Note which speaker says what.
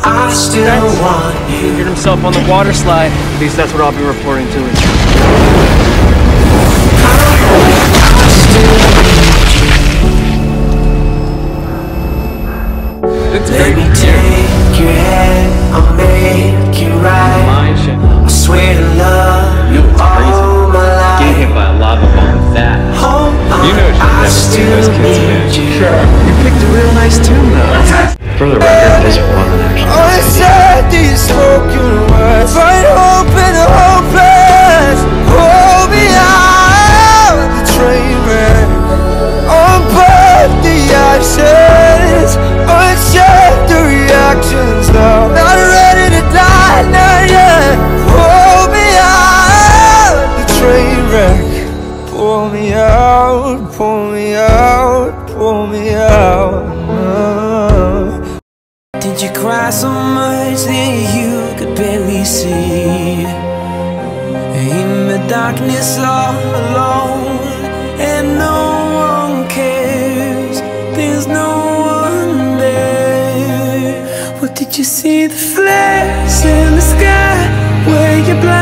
Speaker 1: I still want you.
Speaker 2: He hit himself on the water slide. At least that's what I'll be reporting to him.
Speaker 1: Baby, take your hand, I'll make it right. I swear to love you all my life.
Speaker 3: Getting hit by a lava ball with that. You know she's never seen those kids again.
Speaker 2: Sure. You picked a real nice tune, though.
Speaker 3: For the record, this wasn't actually.
Speaker 1: I said these spoken words, find hope in the hopeless. Hold me out of the train wreck. Unpack the actions, uncheck the reactions. Now not ready to die, not yet. Hold me out of the train wreck. Pull me out, pull me out, pull me out. Did you cry so much that you could barely see? In the darkness all alone, and no one cares, there's no one there. What did you see? The flares in the sky, were you blind?